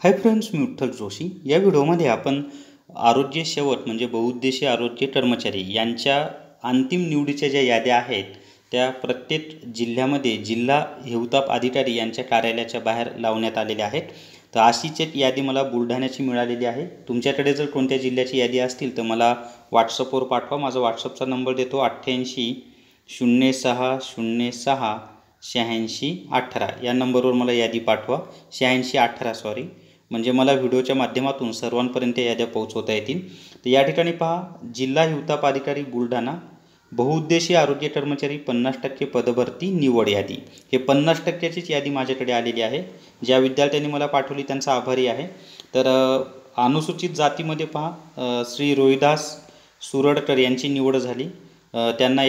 हाय friends, मी विठ्ठल जोशी. या व्हिडिओमध्ये आपण आरोग्य सेवक म्हणजे बहुउद्देशीय आरोग्य कर्मचारी यांच्या अंतिम निवडीच्या ज्या याद्या आहेत त्या प्रत्येक जिल्ह्यामध्ये जिल्हा हिवताप अधिकारी यांच्या कार्यालयाच्या बाहेर लावण्यात आलेल्या आहेत. तर अशीच एक यादी मला बुलढाण्याची मिळालेली आहे. तुमच्याकडे जर कोणत्या जिल्ह्याची यादी असतील तर मला व्हॉट्सअपवर पाठवा. माझा व्हॉट्सअपचा नंबर देतो 8806068618 या नंबरवर मला यादी पाठवा. 8618 म्हणजे मला व्हिडिओच्या माध्यमातून सर्वांपर्यंत याद्या पोहोचवता येतील. तर या ठिकाणी पहा, जिल्हा हिवताप अधिकारी बुलढाणा, बहुउद्देशीय आरोग्य कर्मचारी 50% पदभरती निवड यादी. हे 50%चीच यादी माझ्याकडे आलेली आहे. ज्या विद्यार्थ्यांनी मला पाठवली त्यांचा आभारी आहे. तर अनुसूचित जातीमध्ये पहा, श्री रोहिदास सुरडकर यांची निवड झाली. त्यांना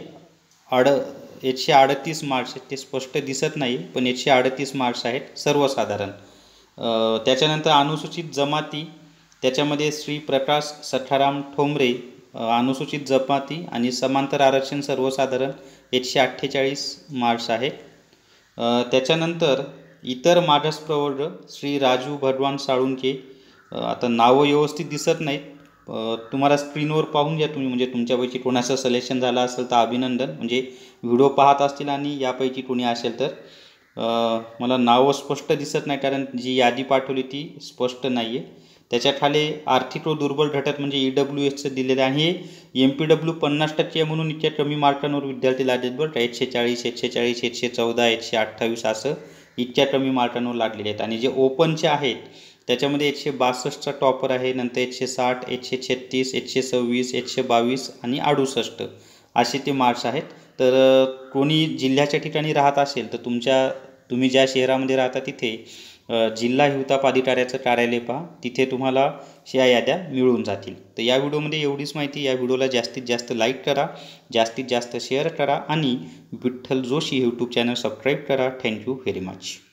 138 मार्क्स आहेत. ते स्पष्ट दिसत नाही पण 138 मार्क्स आहेत सर्वसाधारण. त्याच्यानंतर अनुसूचित जमाती, त्याच्यामध्ये श्री प्रकाश सखाराम ठोंबरे, अनुसूचित जमाती आणि समांतर आरक्षण सर्वसाधारण 148 मार्क्स आहेत. त्याच्यानंतर इतर मागास प्रवर्ग श्री राजू भगवान साळुंके, आता नावं व्यवस्थित दिसत नाहीत, तुम्हाला स्क्रीनवर पाहून घ्या तुम्ही, म्हणजे तुमच्यापैकी कोणाचं सिलेक्शन झालं असेल तर अभिनंदन. म्हणजे व्हिडिओ पाहत असतील आणि यापैकी कोणी असेल तर मला नावं स्पष्ट दिसत नाही कारण जी यादी पाठवली ती स्पष्ट नाही आहे. त्याच्या खाली आर्थिक व दुर्बल घटक म्हणजे EWSचं दिलेलं आहे. MPW 50% म्हणून इतक्या कमी मार्कांवर विद्यार्थी लागलेत बरं. 140, 140, 114, 128 असं इतक्या कमी मार्कांवर लागलेले आहेत. आणि जे ओपनचे आहेत त्याच्यामध्ये 162चा टॉपर आहे, नंतर 160, 136, 126, 122 आणि 68 असे ते मार्क्स आहेत. तर कोणी जिल्ह्याच्या ठिकाणी राहत असेल तर तुम्ही ज्या शहरामध्ये राहता तिथे जिल्हा हिवताप अधिकाऱ्याचं कार्यालय पहा, तिथे तुम्हाला या याद्या मिळून जातील. तर या व्हिडिओमध्ये एवढीच माहिती. या व्हिडिओला जास्तीत जास्त लाईक करा, जास्तीत जास्त शेअर करा आणि Vitthal Joshi YouTube channel subscribe करा. Thank you very much.